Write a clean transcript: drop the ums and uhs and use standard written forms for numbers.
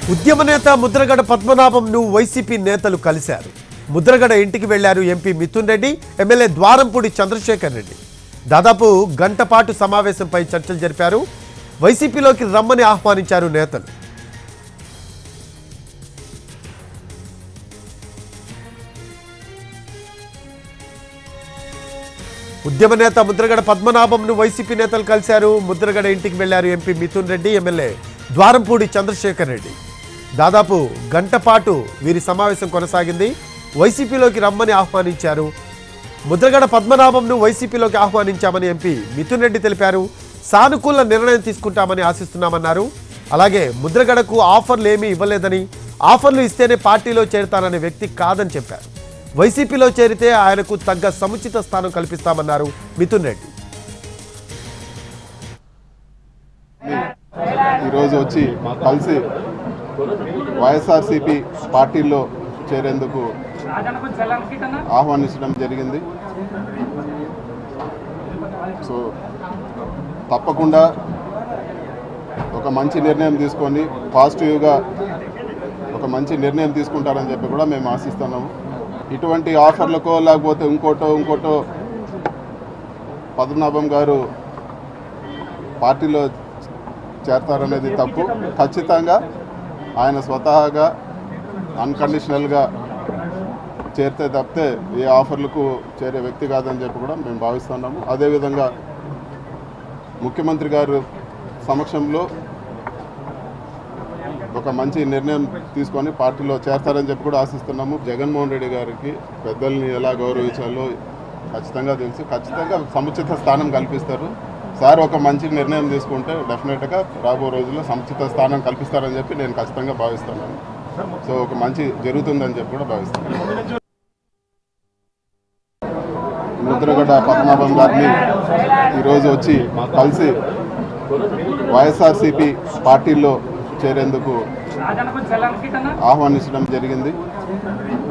ఉద్యమ నేత ముద్రగడ పద్మనాభంను వైసీపీ నేతలు కలిశారు. ముద్రగడ ఇంటికి వెళ్లారు ఎంపీ మిథున్ రెడ్డి, ఎమ్మెల్యే ద్వారంపూడి చంద్రశేఖర్ రెడ్డి. దాదాపు గంట పాటు సమావేశంపై చర్చలు జరిపారు. వైసీపీలోకి రమ్మని ఆహ్వానించారు నేతలు. ఉద్యమ నేత ముద్రగడ పద్మనాభంను వైసీపీ నేతలు కలిశారు. ముద్రగడ ఇంటికి వెళ్లారు ఎంపీ మిథున్ రెడ్డి, ఎమ్మెల్యే ద్వారంపూడి చంద్రశేఖర్ రెడ్డి. దాదాపు గంట పాటు వీరి సమావేశం కొనసాగింది. వైసీపీలోకి రమ్మని ఆహ్వానించారు. ముద్రగడ పద్మనాభంను వైసీపీలోకి ఆహ్వానించామని ఎంపీ మిథున్ రెడ్డి తెలిపారు. సానుకూల నిర్ణయం తీసుకుంటామని ఆశిస్తున్నామన్నారు. అలాగే ముద్రగడకు ఆఫర్లు ఏమీ ఇవ్వలేదని, ఆఫర్లు ఇస్తేనే పార్టీలో చేరతాననే వ్యక్తి కాదని చెప్పారు. వైసీపీలో చేరితే ఆయనకు తగ్గ సముచిత స్థానం కల్పిస్తామన్నారు మిథున్ రెడ్డి. ఈరోజు వచ్చి కలిసి వైఎస్ఆర్సీపీ పార్టీలో చేరేందుకు ఆహ్వానించడం జరిగింది. సో తప్పకుండా ఒక మంచి నిర్ణయం తీసుకొని పాజిటివ్గా ఒక మంచి నిర్ణయం తీసుకుంటారని చెప్పి కూడా మేము ఆశిస్తున్నాము. ఇటువంటి ఆఫర్లకో లేకపోతే ఇంకోటో పద్మనాభం గారు పార్టీలో చేరతారనేది తప్పు. ఖచ్చితంగా ఆయన స్వతహాగా అన్కండిషనల్గా చేరితే తప్పితే ఏ ఆఫర్లకు చేరే వ్యక్తి కాదని చెప్పి కూడా మేము భావిస్తున్నాము. అదేవిధంగా ముఖ్యమంత్రి గారు సమక్షంలో ఒక మంచి నిర్ణయం తీసుకొని పార్టీలో చేరతారని చెప్పి కూడా ఆశిస్తున్నాము. జగన్మోహన్ రెడ్డి గారికి పెద్దల్ని ఎలా గౌరవించాలో ఖచ్చితంగా తెలుసు. ఖచ్చితంగా సముచిత స్థానం కల్పిస్తారు. సార్ ఒక మంచి నిర్ణయం తీసుకుంటే డెఫినెట్గా రాబో రోజుల్లో సముచిత స్థానం కల్పిస్తారని చెప్పి నేను ఖచ్చితంగా భావిస్తున్నాను. సో ఒక మంచి జరుగుతుందని చెప్పి కూడా భావిస్తున్నాను. ముద్రగడ పద్మనాభం గారిని ఈరోజు వచ్చి కలిసి వైఎస్ఆర్సీపీ పార్టీలో చేరేందుకు ఆహ్వానించడం జరిగింది.